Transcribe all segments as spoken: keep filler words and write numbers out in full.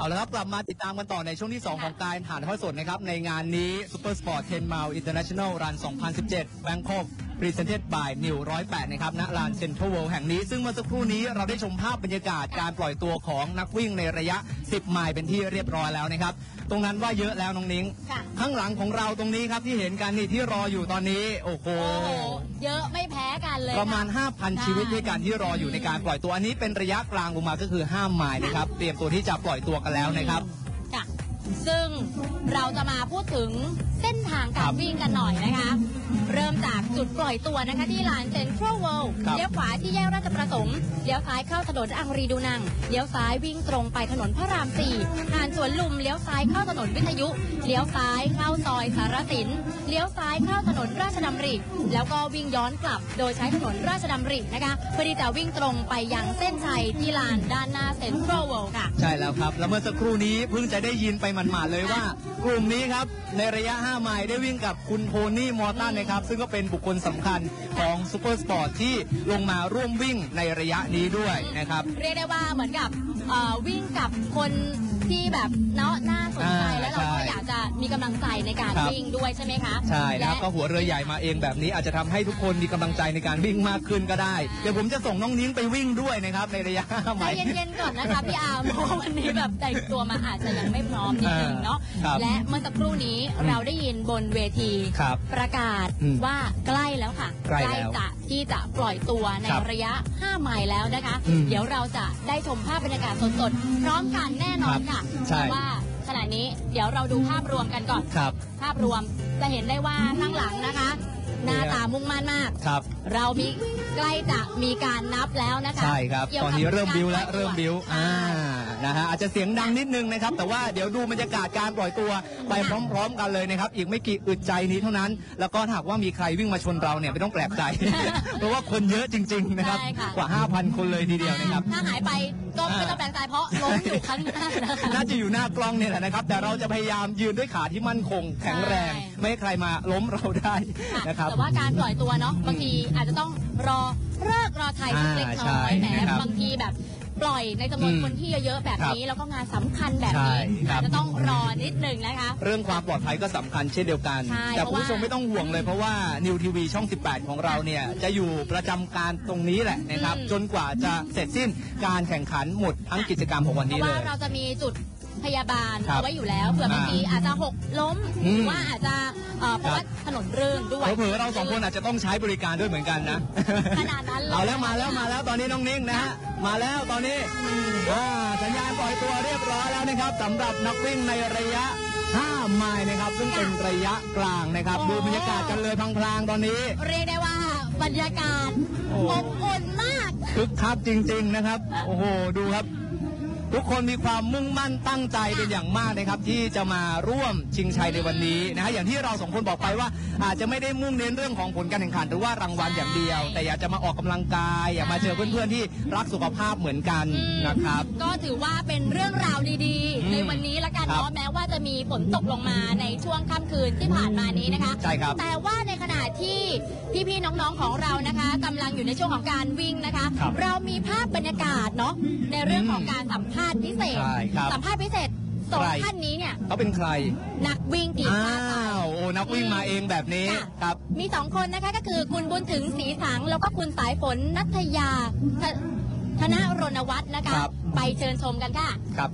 เอาละครับกลับมาติดตามกันต่อในช่วงที่สองของการถ่ายทอดสดนะครับในงานนี้ Super Sport เท็น Mile International Run สองพันสิบเจ็ด Bangkok Presented by New หนึ่งศูนย์แปดนะครับณลาน Central World แห่งนี้ซึ่งเมื่อสักครู่นี้เราได้ชมภาพบรรยากาศการปล่อยตัวของนักวิ่งในระยะสิบไมล์เป็นที่เรียบร้อยแล้วนะครับตรงนั้นว่าเยอะแล้วน้องนิ้งข้างหลังของเราตรงนี้ครับที่เห็นกันนี่ที่รออยู่ตอนนี้โอ้โหเยอะไม่แพ้กันเลยประมาณ ห้าพัน ชีวิตด้วยกันที่รออยู่ในการปล่อยตัวอันนี้เป็นระยะกลางลงมาก็คือห้าไมล์นะครับเตรียมตัวที่จะปล่อยตัวกันแล้วนะครับซึ่งเราจะมาพูดถึงเส้นทางการวิ่งกันหน่อยนะคะเริ่มจากจุดปล่อยตัวนะคะที่ลานเซ็นทรัลเวิลด์เลี้ยวขวาที่แยกราชประสงค์เลี้ยวซ้ายเข้าถนนอังรีดูนังเลี้ยวซ้ายวิ่งตรงไปถนนพระรามสี่ผ่านสวนลุมเลี้ยวซ้ายเข้าถนนวิทยุเลี้ยวซ้ายเข้าซอยสารสินเลี้ยวซ้ายเข้าถนนราชดำริแล้วก็วิ่งย้อนกลับโดยใช้ถนนราชดำรินะคะเพื่อที่จะวิ่งตรงไปยังเส้นชัยที่ลานด้านหน้าเซ็นทรัลเวิลด์ค่ะใช่แล้วครับแล้วเมื่อสักครู่นี้เพิ่งจะได้ยินไปหมาดๆเลยว่ากลุ่มนี้ครับในระยะห้าไมล์ได้วิ่งกับคุณโทนี่มอร์ตันนะครับซึ่งก็เป็นบุคคลสำคัญของซูเปอร์สปอร์ตที่ลงมาร่วมวิ่งในระยะนี้ด้วยนะครับเรียกได้ว่าเหมือนกับวิ่งกับคนที่แบบเนาะน่าสนใจแล้วเราก็อยากจะมีกำลังใจในการวิ่งด้วยใช่ไหมคะใช่แล้วก็หัวเรือใหญ่มาเองแบบนี้อาจจะทำให้ทุกคนมีกำลังใจในการวิ่งมากขึ้นก็ได้เดี๋ยวผมจะส่งน้องนิ้งไปวิ่งด้วยนะครับในระยะห้าไมล์ใจเย็นๆก่อนนะคะพี่อาร์มเพราะวันนี้แบบแต่งตัวมาอาจจะยังไม่พร้อมนิดนึงเนาะและเมื่อสักครู่นี้เราได้ยินบนเวทีประกาศว่าใกล้แล้วค่ะใกล้จะที่จะปล่อยตัวในระยะห้าไมล์แล้วนะคะเดี๋ยวเราจะได้ชมภาพบรรยากาศสดๆพร้อมกันแน่นอนค่ะเพราะว่าขณะนี้เดี๋ยวเราดูภาพรวมกันก่อนภาพรวมจะเห็นได้ว่าข้างหลังนะคะหน้าตามุ่งมั่นมากเรามีใกล้จะมีการนับแล้วนะคะใช่ครับตอนนี้เริ่มบิ้วแล้วเริ่มบิ้วอ่านะฮะอาจจะเสียงดังนิดนึงนะครับแต่ว่าเดี๋ยวดูบรรยากาศการปล่อยตัวไปพร้อมๆกันเลยนะครับอีกไม่กี่อึดใจนี้เท่านั้นแล้วก็หากว่ามีใครวิ่งมาชนเราเนี่ยไม่ต้องแปลกใจเพราะว่าคนเยอะจริงๆนะครับกว่า ห้าพัน คนเลยทีเดียวนะครับถ้าหายไปก็ไม่ต้องแปลกใจเพราะล้มอยู่ข้างหน้าน่าจะอยู่หน้ากล้องเนี่ยแหละนะครับแต่เราจะพยายามยืนด้วยขาที่มั่นคงแข็งแรงไม่ให้ใครมาล้มเราได้นะครับแต่ว่าการปล่อยตัวเนาะบางทีอาจจะต้องรอเลิกรอไทยสักเล็กน้อยแหมบางทีแบบปล่อยในจำนวนคนที่เยอะๆแบบนี้แล้วก็งานสำคัญแบบนี้อาจจะต้องรอนิดนึงนะคะเรื่องความปลอดภัยก็สำคัญเช่นเดียวกันแต่คุณผู้ชมไม่ต้องห่วงเลยเพราะว่านิวทีวีช่องสิบแปดของเราเนี่ยจะอยู่ประจำการตรงนี้แหละนะครับจนกว่าจะเสร็จสิ้นการแข่งขันหมดทั้งกิจกรรมของวันนี้เลยเพราะว่าเราจะมีจุดพยาบาลเอาไว้อยู่แล้วเผื่อบางทีอาจจะหกล้มหรือว่าอาจจะเพราะว่าถนนรื่นด้วยเผื่อเราสองคนอาจจะต้องใช้บริการด้วยเหมือนกันนะขนาดนั้นเลยเอาแล้วมาแล้วมาแล้วตอนนี้น้องนิ้งนะฮะมาแล้วตอนนี้สัญญาณปล่อยตัวเรียบร้อยแล้วนะครับสำหรับนักวิ่งในระยะห้าไมล์นะครับซึ่งเป็นระยะกลางนะครับดูบรรยากาศกันเลยพลางๆตอนนี้เรียกได้ว่าบรรยากาศอบอุ่นมากคึกคักจริงๆนะครับโอ้โหดูครับทุกคนมีความมุ่งมั่นตั้งใจเป็นอย่างมากนะครับที่จะมาร่วมชิงชัยในวันนี้นะฮะอย่างที่เราสองคนบอกไปว่าอาจจะไม่ได้มุ่งเน้นเรื่องของผลการแข่งขันหรือว่ารางวัลอย่างเดียวแต่อยากจะมาออกกำลังกายอยากมาเจอเพื่อนๆที่รักสุขภาพเหมือนกันนะครับก็ถือว่าเป็นเรื่องราวดีๆในวันนี้ละกันเนาะแม้ว่าจะมีฝนตกลงมาในช่วงค่ำคืนที่ผ่านมานี้นะคะใช่ครับแต่ว่าในขณะที่พี่ๆน้องๆของเรานะคะกำลังอยู่ในช่วงของการวิ่งนะคะเรามีภาพบรรยากาศเนาะในเรื่องของการสัมภาษณ์พิเศษสัมภาษณ์พิเศษสองท่านนี้เนี่ยเขาเป็นใครนักวิ่งทีมชาติอ้าวโอ้นักวิ่งมาเองแบบนี้ครับมีสองคนนะคะก็คือคุณบุญถึงศรีสังแล้วก็คุณสายฝนนัทยาธนรณวัฒน์นะคะไปเชิญชมกันค่ะครับ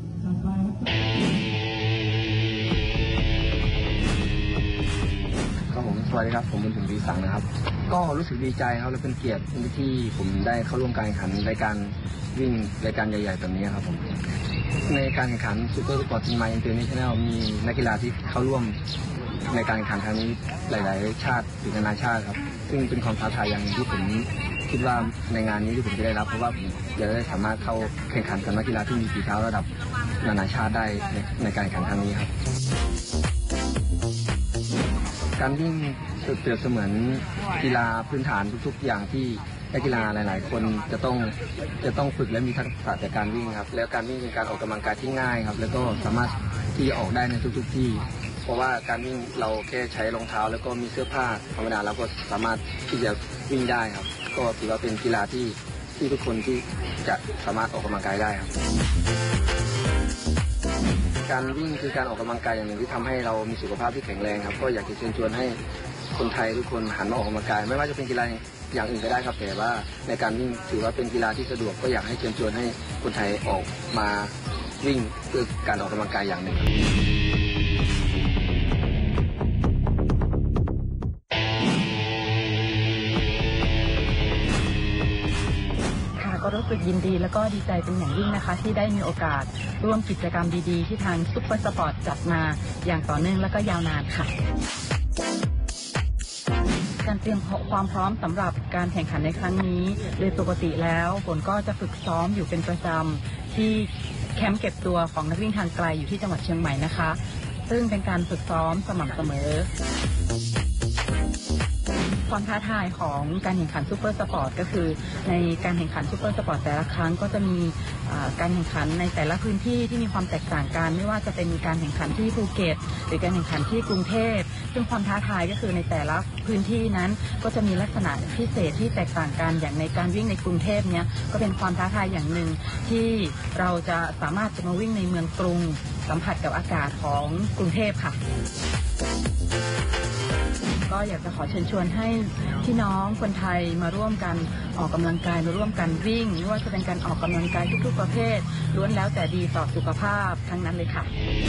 ครับผมสวัสดีครับผมบุญถึงศรีสังนะครับก็รู้สึกดีใจครับและเป็นเกียรติที่ผมได้เข้าร่วมการแข่งขันรายการวิ่งรายการใหญ่ๆแบบนี้ครับผมในการแข่งขันซูเปอร์สปอร์ตทีมไมล์อินเตอร์เนชั่นแนลมีนักกีฬาที่เข้าร่วมในการแข่งขันครั้งนี้หลายๆชาติหรือนานาชาติครับซึ่งเป็นความท้าทายอย่างที่ผมคิดว่าในงานนี้ที่ผมจะได้รับเพราะว่าผมจะได้สามารถเข้าแข่งขันกับนักกีฬาที่มีฝีเท้าระดับนานาชาติได้ในในการแข่งขันครั้งนี้ครับการวิ่งเปรียบเสมือนกีฬาพื้นฐานทุกๆอย่างที่นักกีฬาหลายๆคนจะต้องจะต้องฝึกและมีทักษะจากการวิ่งครับแล้วการวิ่งเป็นการออกกำลังกายที่ง่ายครับแล้วก็สามารถที่จะออกได้ในทุกๆที่เพราะว่าการวิ่งเราแค่ใช้รองเท้าแล้วก็มีเสื้อผ้าธรรมดาเราก็สามารถที่จะวิ่งได้ครับก็ถือว่าเป็นกีฬาที่ที่ทุกคนที่จะสามารถออกกำลังกายได้ครับการวิ่งคือการออกกำลังกายอย่างหนึ่งที่ทำให้เรามีสุขภาพที่แข็งแรงครับก็อยากจะเชิญชวนให้คนไทยทุกคนหันมาออกกำลังกายไม่ว่าจะเป็นกีฬาอย่างอื่นก็ได้ครับแต่ว่าในการวิ่งถือว่าเป็นกีฬาที่สะดวกก็อยากให้เชิญชวนให้คนไทยออกมาวิ่งเพื่อการออกกำลังกายอย่างหนึ่งก็รู้สึกยินดีและก็ดีใจเป็นอย่างยิ่งนะคะที่ได้มีโอกาสร่วมกิจกรรมดีๆที่ทางซุปเปอร์สปอร์ตจัดมาอย่างต่อเนื่องและก็ยาวนานค่ะการเตรียมความพร้อมสำหรับการแข่งขันในครั้งนี้โดยปกติแล้วฝนก็จะฝึกซ้อมอยู่เป็นประจำที่แคมป์เก็บตัวของนักวิ่งทางไกลอยู่ที่จังหวัดเชียงใหม่นะคะซึ่งเป็นการฝึกซ้อมสม่ำเสมอความท้าทายของการแข่งขันซูเปอร์สปอร์ตก็คือในการแข่งขันซูเปอร์สปอร์ตแต่ละครั้งก็จะมีการแข่งขันในแต่ละพื้นที่ที่มีความแตกต่างกันไม่ว่าจะเป็นการแข่งขันที่ภูเก็ตหรือการแข่งขันที่กรุงเทพซึ่งความท้าทายก็คือในแต่ละพื้นที่นั้นก็จะมีลักษณะพิเศษที่แตกต่างกันอย่างในการวิ่งในกรุงเทพเนี้ยก็เป็นความท้าทายอย่างหนึ่งที่เราจะสามารถจะมาวิ่งในเมืองกรุงสัมผัสกับอากาศของกรุงเทพค่ะก็อยากจะขอเชิญชวนให้พี่น้องคนไทยมาร่วมกันออกกำลังกายมาร่วมกันวิ่งไม่ว่าจะเป็นการออกกำลังกายทุกๆประเภทล้วนแล้วแต่ดีต่อสุขภาพทั้งนั้นเลยค่ะ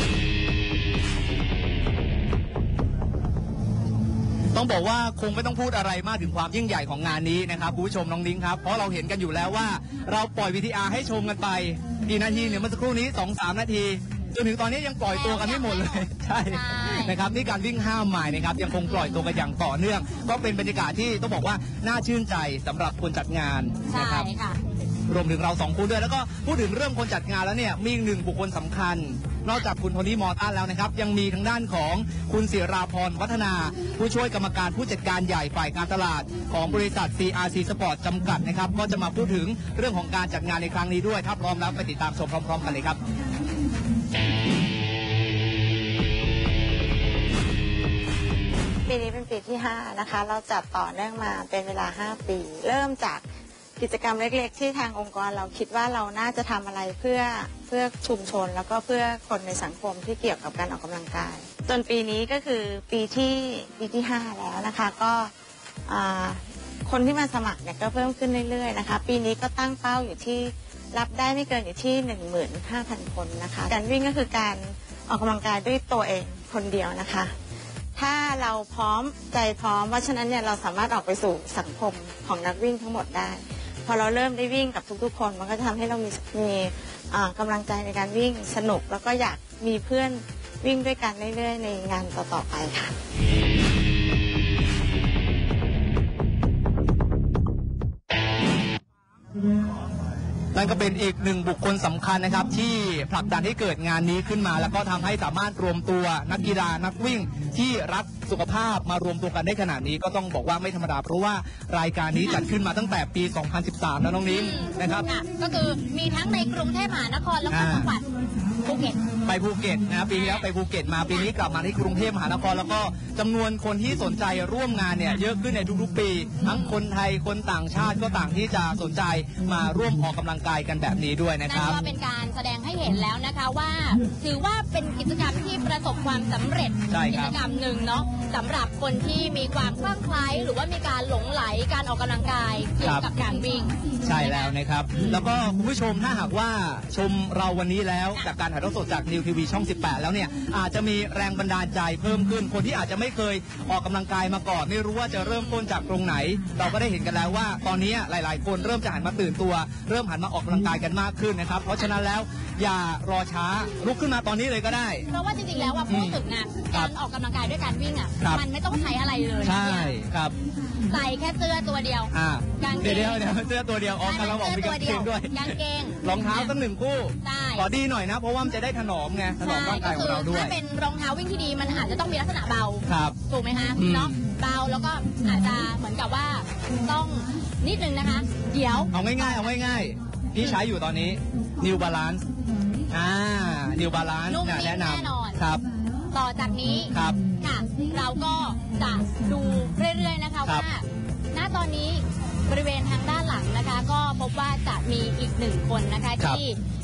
ต้องบอกว่าคงไม่ต้องพูดอะไรมากถึงความยิ่งใหญ่ของงานนี้นะครับคุณผู้ชมน้องนิ้งครับเพราะเราเห็นกันอยู่แล้วว่าเราปล่อย วี ที อาร์ ให้ชมกันไปกี่นาทีเนี่ยเมื่อสักครู่นี้ สองสาม นาทีจนถึงตอนนี้ยังปล่อยตัวกันไม่หมดเลยใช่นะครับนี่การวิ่งห้าไมล์นะครับยังคงปล่อยตัวกันอย่างต่อเนื่องก็เป็นบรรยากาศที่ต้องบอกว่าน่าชื่นใจสำหรับคนจัดงานนะครับรวมถึงเราสองคนด้วยแล้วก็พูดถึงเรื่องคนจัดงานแล้วเนี่ยมีหนึ่งบุคคลสำคัญนอกจากคุณโทนี่มอร์ตันแล้วนะครับยังมีทางด้านของคุณศิราพรวัฒนาผู้ช่วยกรรมการผู้จัดการใหญ่ฝ่ายการตลาดของบริษัท ซี อาร์ ซี Sport จำกัดนะครับก็จะมาพูดถึงเรื่องของการจัดงานในครั้งนี้ด้วยถ้าพร้อมแล้วไปติดตามชมพร้อมๆกันเลยครับปีนี้เป็นปีที่ห้านะคะเราจัดต่อเนื่องมาเป็นเวลาห้าปีเริ่มจากกิจกรรมเล็กๆที่ทางองค์กรเราคิดว่าเราน่าจะทำอะไรเพื่อเพื่อชุมชนแล้วก็เพื่อคนในสังคมที่เกี่ยวกับการออกกำลังกายจนปีนี้ก็คือปีที่ปีที่ห้าแล้วนะคะก็คนที่มาสมัครเนี่ยก็เพิ่มขึ้นเรื่อยๆนะคะปีนี้ก็ตั้งเป้าอยู่ที่รับได้ไม่เกินอยู่ที่ หนึ่งหมื่นห้าพัน คนนะคะการวิ่งก็คือการออกกำลังกายด้วยตัวเองคนเดียวนะคะถ้าเราพร้อมใจพร้อมเพราะฉะนั้นเนี่ยเราสามารถออกไปสู่สังคมของนักวิ่งทั้งหมดได้พอเราเริ่มได้วิ่งกับทุกๆคนมันก็จะทำให้เรามีมีกำลังใจในการวิ่งสนุกแล้วก็อยากมีเพื่อนวิ่งด้วยกันเรื่อยๆในงานต่อๆไปค่ะนั่นก็เป็นอีกหนึ่งบุคคลสำคัญนะครับที่ผลักดันให้เกิดงานนี้ขึ้นมาแล้วก็ทำให้สามารถรวมตัวนักกีฬานักวิ่งที่รักสุขภาพมารวมตัวกันได้ขนาดนี้ก็ต้องบอกว่าไม่ธรรมดาเพราะว่ารายการนี้จัดขึ้นมาตั้งแต่ปี สองพันสิบสาม แล้วน้องนิ้งนะครับก็คือมีทั้งในกรุงเทพมหานครแล้วก็จังหวัดภูเก็ตไปภูเก็ตนะปีที่แล้วไปภูเก็ตมาปีนี้กลับมาที่กรุงเทพมหานครแล้วก็จำนวนคนที่สนใจร่วมงานเนี่ยเยอะขึ้นในทุกๆปีทั้งคนไทยคนต่างชาติก็ต่างที่จะสนใจมาร่วมออกกำลังกายกันแบบนี้ด้วยนะครับนั่นก็เป็นการแสดงให้เห็นแล้วนะคะว่าถือว่าเป็นกิจกรรมที่ประสบความสำเร็จกิจกรรมหนึ่งเนาะสำหรับคนที่มีความคลั่งไคล้หรือว่ามีการหลงไหลการออกกำลังกายเกี่ยวกับการวิ่งใช่แล้วนะครับแล้วก็คุณผู้ชมถ้าหากว่าชมเราวันนี้แล้วจากการถ่ายทอดสดจากนิวทีวีช่องสิบแปดแล้วเนี่ยอาจจะมีแรงบันดาลใจเพิ่มขึ้นคนที่อาจจะไม่เคยออกกำลังกายมาก่อนไม่รู้ว่าจะเริ่มต้นจากตรงไหนเราก็ได้เห็นกันแล้วว่าตอนนี้หลายๆคนเริ่มจะหันมาตื่นตัวเริ่มหันมาออกกำลังกายกันมากขึ้นนะครับเพราะฉะนั้นแล้วอย่ารอช้าลุกขึ้นมาตอนนี้เลยก็ได้เพราะว่าจริงๆแล้วว่าพูดถึงอ่ะการออกกำลังกายด้วยการวิ่งอ่ะมันไม่ต้องใช้อะไรเลยใช่ครับใส่แค่เสื้อตัวเดียวเดี๋ยวเดี๋ยวเดี๋ยวเสื้อตัวเดียวออกกำลังออกมีกางเกงด้วยกางเกงรองเท้าสักหนึ่งคู่ขอดีหน่อยนะเพราะว่ามันจะได้ถนอมไงถนอมร่างกายของเราด้วยถ้าเป็นรองเท้าวิ่งที่ดีมันอาจจะต้องมีลักษณะเบาครับถูกไหมคะเนาะเบาแล้วก็อาจจะเหมือนกับว่าต้องนิดนึงนะคะเดี๋ยวเอาง่ายๆเอาง่ายๆที่ใช้อยู่ตอนนี้ New Balance อ่า New Balance แนะนำครับต่อจากนี้ครับค่ะเราก็จะดูเรื่อยๆนะคะว่าณตอนนี้บริเวณทางด้านหลังนะคะก็พบว่าจะมีอีกหนึ่งคนนะคะที่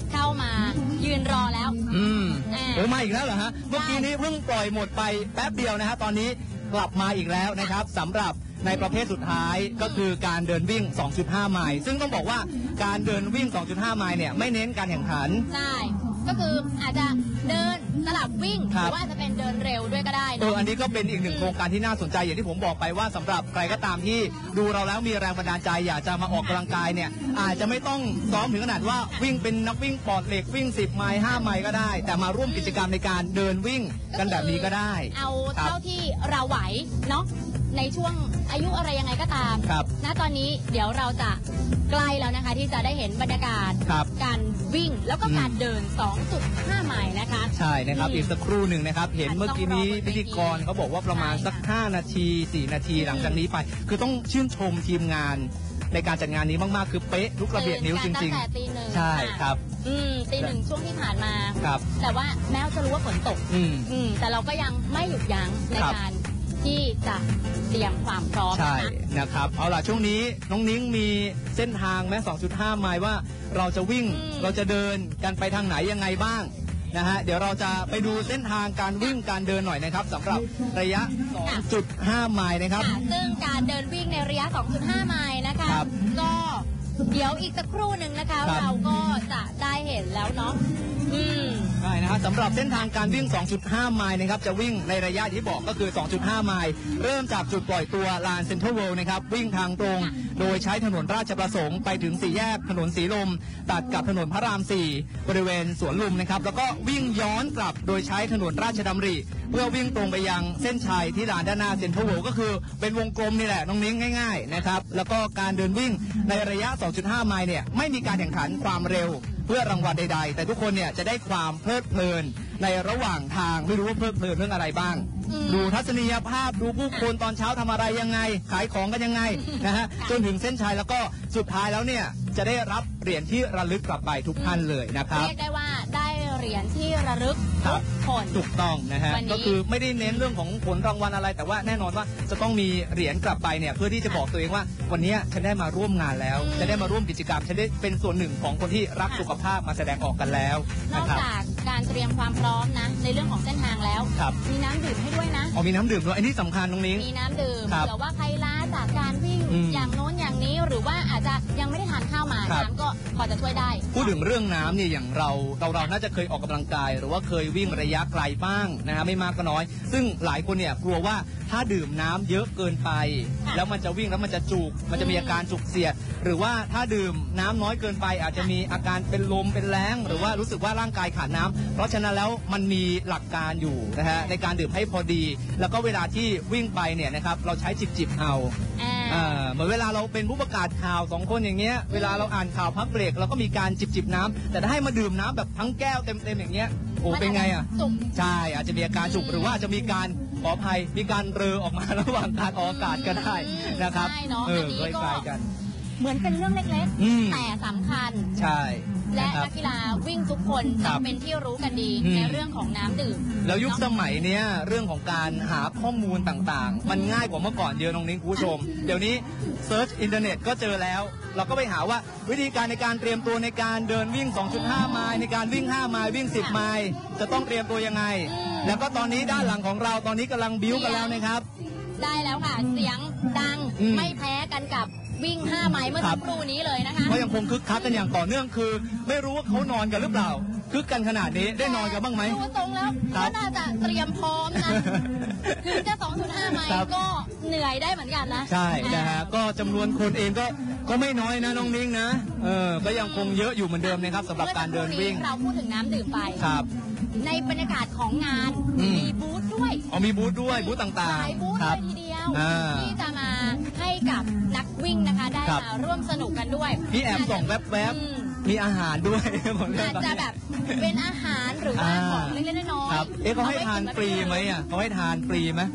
เข้ามายืนรอแล้วอืมแน่โอ้มาอีกแล้วเหรอฮะเมื่อกี้นี้เพิ่งปล่อยหมดไปแป๊บเดียวนะฮะตอนนี้กลับมาอีกแล้วนะครับสำหรับในประเภทสุดท้ายก็คือการเดินวิ่ง สองจุดห้า ไมล์ซึ่งต้องบอกว่าการเดินวิ่ง สองจุดห้า ไมล์เนี่ยไม่เน้นการแข่งขันใช่ ก็คืออาจจะเดินสลับวิ่งหครัรืบอว่าอาจจะเป็นเดินเร็วด้วยก็ได้เอเนาะออันนี้ก็เป็นอีกหนึ่งโครงการที่น่าสนใจอย่างที่ผมบอกไปว่าสำหรับใครก็ตามที่ดูเราแล้วมีแรงบันดาลใจอยากจะมาออกกำลังกายเนี่ยอาจจะไม่ต้องซ้อมถึงขนาดว่าวิ่งเป็นนักวิ่งปอดเหล็กวิ่งสิบไมล์ห้าไมล์ก็ได้ แต่มาร่วมกิจกรรมในการเดินวิ่งกันแบบนี้ก็ได้เอาครับเท่าที่เราไหวเนาะในช่วงอายุอะไรยังไงก็ตามครับณตอนนี้เดี๋ยวเราจะใกล้แล้วนะคะที่จะได้เห็นบรรยากาศครับการวิ่งแล้วก็อืมการเดิน สองจุดห้า ไมล์นะคะใช่นะครับอีกสักครู่หนึ่งนะครับเห็นเมื่อกี้นี้ต้องรอบนเวทีพิธีกรเขาบอกว่าประมาณสักใช่ค่ะห้านาทีสี่นาทีหลังจากนี้ไป คือต้องชื่นชมทีมงานในการจัดงานนี้มากๆคือเป๊ะทุกระเบียดนิ้วจตื่ริงกันตั้งแต่ตีหนึ่งๆ ใช่ครับอืมตีหนึ่งช่วงที่ผ่านมาครับแต่ว่าแม้จะรู้ว่าฝนตกอืมอืมแต่เราก็ยังไม่หยุดยั้งในครับการที่จะเตรียมความพร้อมใช่นะคะนะครับเอาล่ะช่วงนี้น้องนิ้งมีเส้นทางแม้ สองจุดห้า ไมล์ว่าเราจะวิ่งอืมเราจะเดินกันไปทางไหนยังไงบ้างนะฮะเดี๋ยวเราจะไปดูเส้นทางการวิ่งการเดินหน่อยนะครับสำหรับระยะ สองจุดห้า ไมล์นะครับค่ะซึ่งการเดินวิ่งในระยะ สองจุดห้า ไมล์นะคะครับก็เดี๋ยวอีกสักครู่หนึ่งนะคะครับเราก็จะได้เห็นแล้วเนาะอืมใช่นะฮะสำหรับเส้นทางการวิ่ง สองจุดห้า ไมล์นะครับจะวิ่งในระยะที่บอกก็คือ สองจุดห้า ไมล์เริ่มจากจุดปล่อยตัวลานเซ็นทรัลเวิลด์นะครับวิ่งทางตรง โดยใช้ถนนราชประสงค์ไปถึงสี่แยกถนนสีลม ตัดกับถนนพระรามสี่บริเวณสวนลุมนะครับแล้วก็วิ่งย้อนกลับโดยใช้ถนนราชดำริเพื่อวิ่งตรงไปยังเส้นชัยที่ลานด้านหน้าเซ็นทรัลเวิลด์ก็คือเป็นวงกลมนี่แหละน้องนิ้งง่ายๆนะครับแล้วก็การเดินวิ่งในระยะ สองจุดห้า ไมล์เนี่ยไม่มีการแข่งขันความเร็ว เพื่อรางวัลใดๆ แต่ทุกคนเนี่ยจะได้ความเพลิดเพลินในระหว่างทางไม่รู้ว่าเพลิดเพลินเรื่องอะไรบ้างอืมดูทัศนียภาพดูผู้คนตอนเช้าทำอะไรยังไง ขายของกันยังไงนะฮะจนถึงเส้นชัยแล้วก็สุดท้ายแล้วเนี่ยจะได้รับเหรียญที่ระลึกกลับไปทุกท่านเลยนะครับเรียกได้ว่าได้เหรียญที่ระลึกครัทุบกคนถูกต้องนะฮะวันนี้ก็คือไม่ได้เน้นเรื่องของผลรางวัลอะไร แต่ว่าแน่นอนว่าจะต้องมีเหรียญกลับไปเนี่ยเพื่อที่จะบอกตัวเองว่า วันนี้ฉันได้มาร่วมงานแล้วฉันได้มาร่วมกิจกรรมฉันได้เป็นส่วนหนึ่งของคนที่รักสุขภาพมาแสดงออกกันแล้วนนะอกครับจากการเตรียมความพร้อมนะ ในเรื่องของเส้นทางแล้วครับมีน้ำดื่มให้ด้วยนะอ๋อมีน้ำดื่มด้วยอันนี้สำคัญตรงนี้มีน้ำดื่มครับเผื่อว่าใครล้าจากการวิ่งอืมอย่างโน้นอย่างนี้หรือว่าอาจจะยังไม่ได้ทานข้าวมาครับน้ำก็พอจะช่วยได้พูดถึงเรื่องน้ำเนี่ยอย่างเราเราเราน่าจะเคยออกกำลังกาย หรือว่าเคยวิ่งระยะไกลบ้างนะฮะไม่มากก็น้อย ซึ่งหลายคนเนี่ยกลัวว่าถ้าดื่มน้ำเยอะเกินไปค่ะแล้วมันจะวิ่งแล้วมันจะจุกมันจะมีอาการจุกเสียด หรือว่าถ้าดื่มน้ำน้อยเกินไป อาจจะมีอาการเป็นลมเป็นแรงหรือว่ารู้สึกว่าร่างกายขาดน้ำเพราะฉะนั้นแล้วมันมีหลักการอยู่นะฮะในการดื่มให้พอดี แล้วก็เวลาที่วิ่งไปเนี่ยนะครับเราใช้จิบๆเอาอ่าอ่าเหมือนเวลาเราเป็นผู้ประกาศข่าวสองคนอย่างเงี้ยเวลาเราอ่านข่าวพักเบรกเราก็มีการจิบจิบๆน้ำแต่ถ้าให้มาดื่มน้ำแบบทั้งแก้วเต็มๆอย่างเงี้ยโอ้เป็นไงอ่ะจุกใช่อาจจะมีอาการจุกหรือว่าอาจจะมีการขออภัยมีการเรอออกมา ระหว่างการออกอากาศก็ได้นะครับใช่เนาะเอออันนี้คก็ล้ายๆกันเหมือนเป็นเรื่องเล็กอืมๆ แต่สำคัญใช่และนะครันับกกีฬาวิ่งทุกคนครัจะบเป็นที่รู้กันดีอืมในเรื่องของน้ำดื่มแล้วยุคเนาะสมัยเนี้ยเรื่องของการหาข้อมูลต่างๆ มันง่ายกว่าเมื่อก่อนเยอะน้องนิ้งคุณผู้ชม เดี๋ยวนี้เซิร์ชอินเทอร์เน็ตก็เจอแล้ว เราก็ไปหาว่าวิธีการในการเตรียมตัวในการเดินวิ่ง สองจุดห้า ไมล์ในการวิ่ง ห้า ไมล์วิ่ง สิบ ไมล์จะต้องเตรียมตัวยังไง แล้วก็ตอนนี้ด้านหลังของเราตอนนี้กำลังบิ้วกันแล้วนะครับได้แล้วค่ะ เสียงดังอืมไม่แพ้กันกับวิ่ง ห้า ไมล์เมื่อครัสับกครู่นี้เลยนะคะก็ยังคงคึกคักกันอย่างต่อเนื่องคือ ไม่รู้ว่าเขานอนกันหรือเปล่า คึกกันขนาดนี้ได้นอนกันบ้างไหมดูทรงแล้วครัก็บน่าจะเตรียมพร้อมนะ ถึงจะ สองจุดห้า ไมล์ครับก็เหนื่อยได้เหมือนกันนะใช่นะฮะก็จำนวนคนเองก็ก็ไม่น้อยนะน้องนิ้งนะเออก็ยังคงเยอะอยู่เหมือนเดิมนะครับสำหรับการเดินวิ่งมื่อสักครู่นี้เราพูดถึงน้ำดื่มไปครับในบรรยากาศของงานอืมมีบูธด้วยเอามีบูธด้วยบูธต่าหงลายบูธๆคเลรับยทีเดียวอ่าที่จะมาให้กับนักวิ่งนะคะ ได้ครับมาร่วมสนุกกันด้วยพี่แอบส่องแวบอืมๆมีอาหารด้วย ผมเลือกอาจตอนจะนี้แบบเป็นอาหารหรือว่าอ่าของเล็กๆน้อยๆครับเอ๊ะเขาให้ทานฟรีไหมเอว้อ่ะเขาให้ทานฟรีไหม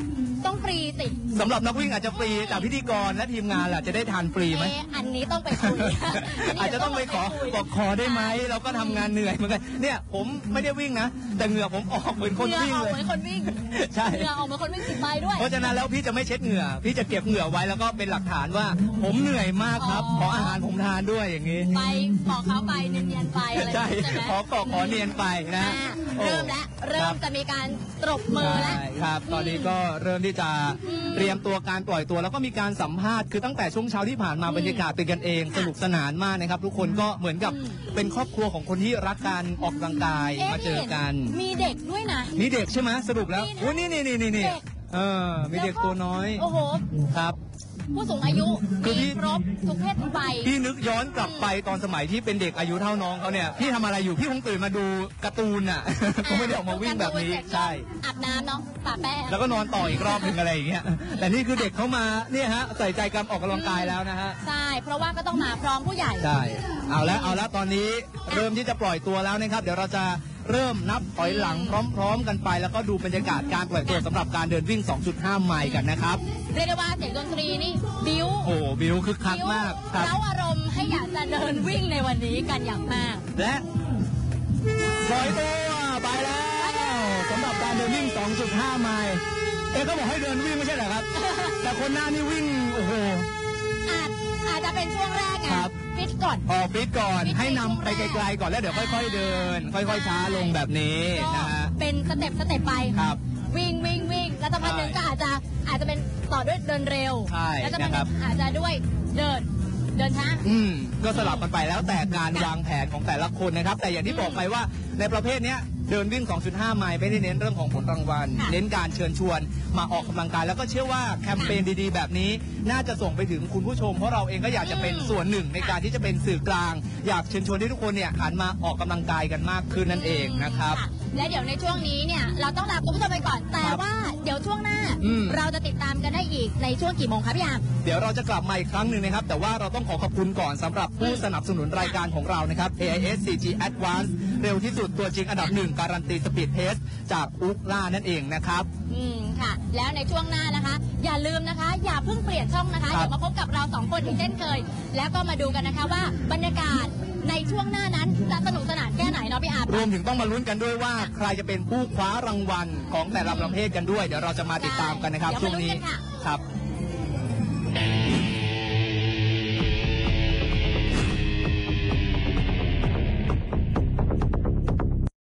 ต้องฟรีสิสำหรับนักวิ่งอาจจะฟรีแต่พิธีกรและทีมงานล่ะจะได้ทานฟรีไหมเอ๊ะอันนี้ต้องไปคุยอาจจะต้องไปขอบอกขอได้ไหมเราก็ทำงานเหนื่อยเหมือนกันเนี่ยผมไม่ได้วิ่งนะแต่เหงื่อผมออกเหมือนคนเหงื่อวิ่งออกเลเหยมือนคนวิ่งใช่เหงื่อออกเหมือนคนวิ่งสิบใบด้วยเพราะฉะนั้นแล้วพี่จะไม่เช็ดเหงื่อพี่จะเก็บเหงื่อไว้แล้วก็เป็นหลักฐานว่าผมเหนื่อยมากครับอ๋อขออาหารผมทานด้วยอย่างนี้ไปขอเขาไปเนียนๆไปอะไรอย่างใช่งี้ใช่ไหมขอขอขอเนียนไปนะอ่าโอ้เริ่มแล้วเริ่คมบจะมีการตรบมือแล้วใช่ครับ ตอนนี้ก็เริ่มที่จะอืมเตรียมตัวการปล่อยตัวแล้วก็มีการสัมภาษณ์คือตั้งแต่ช่วงเช้าที่ผ่านมาอืมบรรยากาศเป็นกันเองค่ะสนุกสนานมากนะครับ ทุกคนก็เหมือนกับอืมเป็นครอบครัวของคนที่รักการออกกำลังกายเอ๊ะมาเจอกันมีเด็กด้วยนะนี่เด็กใช่ไหมสรุปแล้วมีนะโอ้นี่นี่นี่นี่นี่เด็กเออมีเด็กตัวน้อยโอ้โหครับผู้สูงอายุคือพี่มีครบทุกเพศทุกวัยพี่นึกย้อนกลับไปตอนสมัยที่เป็นเด็กอายุเท่าน้องเขาเนี่ยพี่ทำอะไรอยู่พี่คงตื่นมาดูการ์ตูนอ่ะ คงไม่ได้ออกมาวิ่งแบบนี้ดูการ์ตูเสร็จใช่อาบน้ำเนาะปะแป้งแล้วก็นอนต่ออีกรอบหนึ่งอะไรอย่างเงี้ย แต่นี่คือเด็กเขามาเนี่ยฮะใส่ใจการออกกำลังกายแล้วนะฮะใช่ เพราะว่าก็ต้องมาพร้อมผู้ใหญ่ใช่ เอาแล้วเอาแล้วตอนนี้เริ่มที่จะปล่อยตัวแล้วนะครับ เดี๋ยวเราจะเริ่มนับถอยหลังพร้อม ๆ กันไป แล้วก็ดูบรรยากาศการปล่อยตัวสำหรับการเดินวิ่ง สองจุดห้า ไมล์กันนะครับเรียกได้ว่าเสียงดนตรีนี่บิ้วโอ้บิวคึกคักบิ้วมากครับเร้าอารมณ์ให้อยากจะเดินวิ่งในวันนี้กันอย่างมากและปล่อยตัวไปแล้วสำหรับการเดินวิ่ง สองจุดห้า ไมล์เอ๊ะเขาบอกให้เดินวิ่งไม่ใช่เหรอครับ แต่คนหน้านี่วิ่งโอ้โหอาจอาจจะเป็นช่วงแรกไงครับฟิตก่อนออกฟิตก่อนฟิตให้นำไปไกลๆก่อนแล้วเดี๋ยวค่อย ๆ เดิน ค่อย ๆ ช้าลงแบบนี้ก็นะฮะเป็นสเต็ปสเต็ปไปครับวิ่งวิ่งวิ่งแล้วสักพักหนึ่งใช่ก็อาจจะอาจจะเป็นต่อด้วยเดินเร็วใช่แล้วสักพักหนะครับนึ่งอาจจะด้วยเดินเดินช้าอืมก็สลับกันไปแล้วแต่การวางแผนของแต่ละคนนะครับ แต่อย่างที่บอกไปว่าในประเภทเนี้ยเดินวิ่ง สองจุดห้า ไมล์ไม่ได้เน้นเรื่องของผลรางวัลค่ะเน้นการเชิญชวนมาออกกำลังกาย แล้วก็เชื่อว่าแคมเปญดีๆ แบบนี้ น่าจะส่งไปถึงคุณผู้ชม เพราะเราเองก็อยากจะเป็นส่วนหนึ่งในการที่จะเป็นสื่อกลาง อยากเชิญชวนให้ทุกคนเนี่ยหันมาออกกำลังกายกันมากขึ้นนั่นเองนะครับค่ะและเดี๋ยวในช่วงนี้เนี่ยเราต้องลาคุณผู้ชมไปก่อน แต่ครับว่าเดี๋ยวช่วงหน้าอืมเราจะติดตามกันได้อีกในช่วงกี่โมงครับพี่ยามเดี๋ยวเราจะกลับมาอีกครั้งหนึ่งนะครับ แต่ว่าเราต้องขอขอบคุณก่อนสำหรับผู้สนับสนุนรายการของเรานะครับ เอ ไอ เอส โฟร์จี Advance เร็วที่สุดตัวจริงอันดับหนึ่งการันตีสปีดเพสจากอุกล่านั่นเองนะครับอืมค่ะ แล้วในช่วงหน้านะคะ อย่าลืมนะคะ อย่าเพิ่งเปลี่ยนช่องนะคะครับเดี๋ยวมาพบกับเราสองคนอีกเช่นเคย แล้วก็มาดูกันนะคะว่าบรรยากาศในช่วงหน้านั้นจะสนุกสนานแค่ไหนเนาะพี่อาร์มรวมถึงต้องมาลุ้นกันด้วยว่าใครจะเป็นผู้คว้ารางวัลของแต่ละประเภทกันด้วย เดี๋ยวเราจะมาติดตามกันนะครับเดี๋ยวช่วมาง ลุ้นนี้กันค่ะครับ